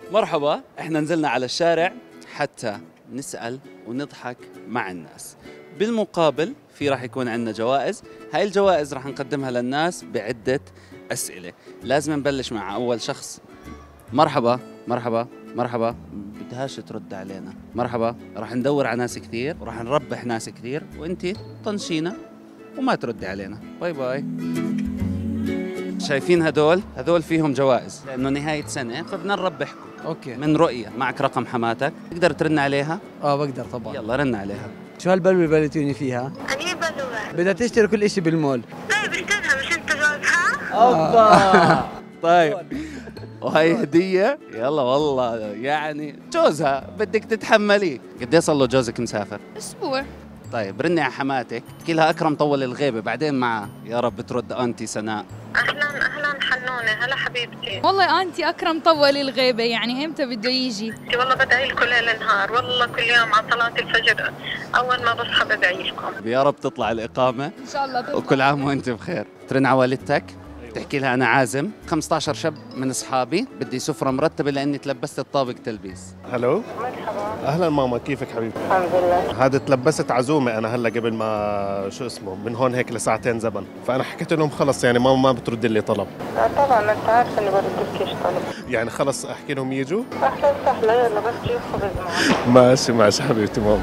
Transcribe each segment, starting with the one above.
مرحبا، احنا نزلنا على الشارع حتى نسأل ونضحك مع الناس. بالمقابل في راح يكون عندنا جوائز، هاي الجوائز راح نقدمها للناس بعدة أسئلة. لازم نبلش مع أول شخص. مرحبا مرحبا مرحبا، بدهاش ترد علينا. مرحبا، راح ندور على ناس كثير وراح نربح ناس كثير، وانتي طنشينا وما تردي علينا. باي باي. شايفين هذول فيهم جوائز لأنه نهاية سنة، فبدنا نربحكم. اوكي. من رؤية معك رقم حماتك، تقدر ترن عليها؟ بقدر طبعا. يلا رن عليها. شو هالبلوه اللي بليتوني فيها؟ أني بلوة. بدها تشتري كل إشي بالمول. طيب اشتريها، مش أنت جوزها؟ اوبا. طيب وهي هدية. يلا والله يعني جوزها بدك تتحمليه. قد ايه صار له جوزك مسافر؟ أسبوع. طيب رني على حماتك، احكي لها أكرم طول الغيبة، بعدين معها يا رب ترد أنتي سناء. أهلا أهلا حنونة، هلا حبيبتي. والله أنتي أكرم طول الغيبة، يعني إمتى بده يجي؟ والله بدعي لكم ليل نهار، والله كل يوم على صلاة الفجر أول ما بصحى بدعي لكم. يا رب تطلع الإقامة إن شاء الله تطلع. وكل عام وأنت بخير. ترن على والدتك تحكي لها أنا عازم 15 شاب من أصحابي، بدي سفرة مرتبة لأني تلبست الطابق تلبيس. هلو. مرحبا. اهلا ماما، كيفك حبيبتي؟ الحمد لله. هذا تلبست عزومه انا هلا قبل ما شو اسمه من هون هيك لساعتين زمن، فانا حكيت لهم خلص يعني ماما ما بترد لي طلب. طبعا أنت عارفة إني بردلكيش طلب. يعني خلص احكي لهم يجوا. أهلا وسهلا، يلا بس جيب خبز معك. ماشي ماشي حبيبتي ماما.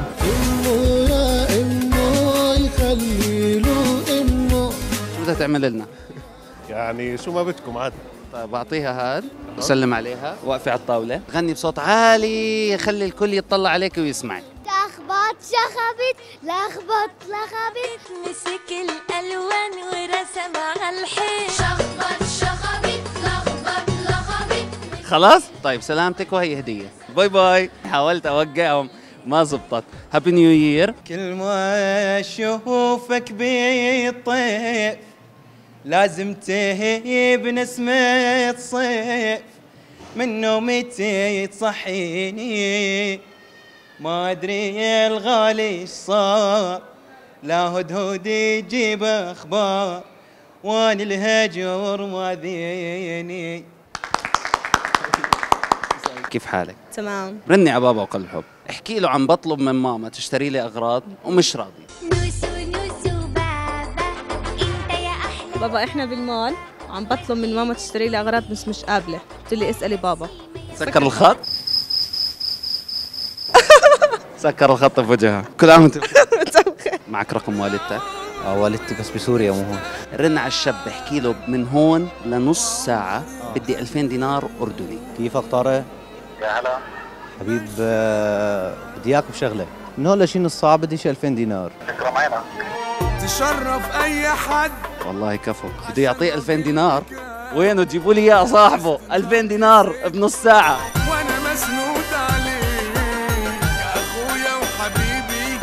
شو بدها تعمل لنا؟ يعني شو ما بدكم عاد. طيب أعطيها هاد وسلم عليها، وقفي على الطاولة، غني بصوت عالي خلي الكل يطلع عليك ويسمعك. لخبط شخبط لخبط مسك الألوان ورسم على الحيط. شخبط لخبط خلاص؟ طيب سلامتك وهي هدية. باي باي. حاولت أوقعهم ما زبطت. هابي نيو يير. كل ما أشوفك بالطيف لازم تهيب نسمة صيف، من نومتي تصحيني ما أدري الغالي إيش صار، لا هدهد يجيب أخبار وأنا الهجر ماذيني. كيف حالك؟ تمام. رني على بابا وقل الحب، احكي له عم بطلب من ماما تشتري لي أغراض ومش راضي. نوسو بابا انت يا احلى. بابا احنا بالمول عم بطلب من ماما تشتري لي اغراض بس مش قابله، قلت لي اسالي بابا. سكر الخط. سكر الخط بوجهها. كل عام وانت بخير. معك رقم والدتك؟ والدتي بس بسوريا مو هون. رن على الشاب احكي له من هون لنص ساعة بدي 2000 دينار أردني. كيفك طارق؟ يا هلا حبيب، بدي اياك بشغله، من هون لشي نص ساعه بدي شي 2000 دينار. تكرم عينك. تشرف اي حد. والله كفو، بده يعطيه 2000 دينار. وينه تجيبوا لي اياه صاحبه 2000 دينار بنص ساعة. وانا مسنود عليك يا اخويا وحبيبي.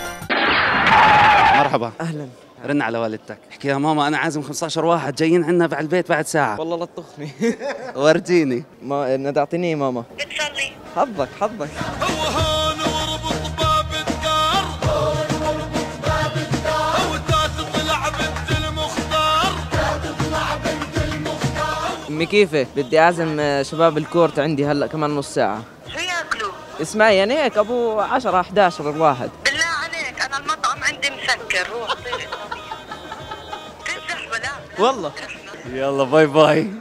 مرحبا. اهلا. رن على والدتك احكي لها ماما انا عازم 15 واحد جايين عندنا على البيت بعد ساعة. والله لا تطخني. ورجيني. ما ندعتني ماما. بتصلي. حظك حظك. هو هون واربط باب الدار، وتا تطلع بنت المختار. امي كيفك؟ بدي اعزم شباب الكورت عندي هلا كمان نص ساعة. شو ياكلوا؟ اسمعي يعني هيك ابو 10 11 الواحد. بالله عليك أنا المطعم عندي مسكر، روح تنزح ولا؟ والله. يلا باي باي.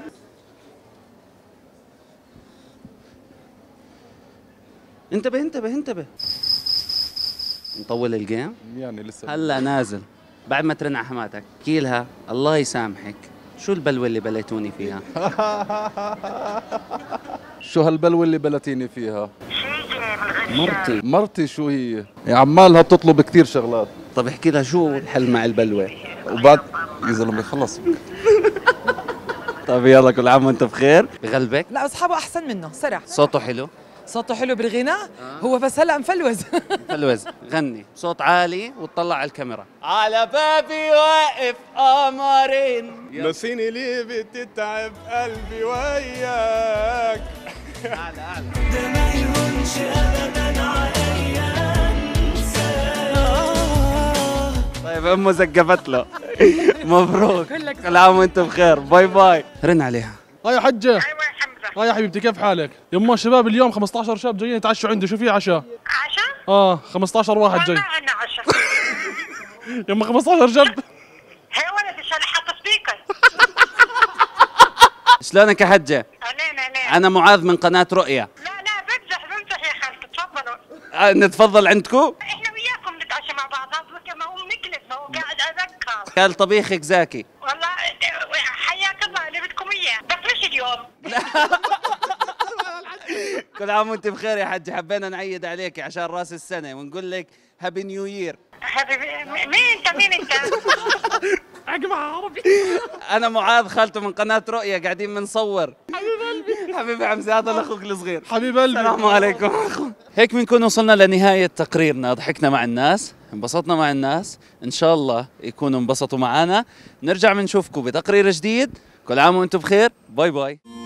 انتبه انتبه انتبه. نطول الجيم؟ يعني لسه هلا نازل. بعد ما ترن على حماتك احكي لها الله يسامحك شو البلوة اللي بليتوني فيها؟ شو هالبلوة اللي بلتيني فيها؟ مرتي. مرتي شو هي؟ عمالها بتطلب كثير شغلات. طب احكي لها شو الحل مع البلوة؟ وبعد يا زلمة خلص. طب يلا كل عام وانت بخير. بغلبك؟ لا اصحابه احسن منه صراحه. صوته حلو؟ صوته حلو بالغناء. هو بس هلا مفلوز. فلوز. غني صوت عالي وتطلع على الكاميرا. على بابي واقف قمرين. نسيني ليه بتتعب قلبي وياك. اعلى اعلى. ده ما يهونش ابدا عليا انساه. طيب امه زقفت له. مبروك. كل عام وانت بخير. باي باي. رن عليها. هاي يا حجة. أيوة يا حمزة. مرحبا. يا حبيبتي كيف حالك؟ يما الشباب اليوم 15 شاب جايين يتعشوا عندي، شو في عشاء؟ عشاء؟ 15 واحد جاي. ما عندنا عشاء. يما 15 شاب. هي ولد عشان حاط سبيكر. شلونك يا حجة؟ أهلين. أنا معاذ من قناة رؤيا. لا بمزح يا خالتي، تفضلوا. نتفضل عندكم؟ احنا وياكم نتعشى مع بعض، ما هو مكلف، ما هو قاعد أذكر. قال طبيخك زاكي. والله حياك الله اللي بدكم إياه، بس مش اليوم. كل عام وانت بخير يا حجة، حبينا نعيد عليك عشان راس السنة ونقول لك هابي نيو يير. حبيبي مين انت؟ اجمع عربي. انا معاذ خالته من قناة رؤيا، قاعدين بنصور. حبيبي حمزة، هذا الاخوك الصغير. حبيب قلبي. السلام عليكم. هيك بنكون وصلنا لنهاية تقريرنا، ضحكنا مع الناس، انبسطنا مع الناس، ان شاء الله يكونوا انبسطوا معنا. نرجع بنشوفكم بتقرير جديد، كل عام وانتم بخير، باي باي.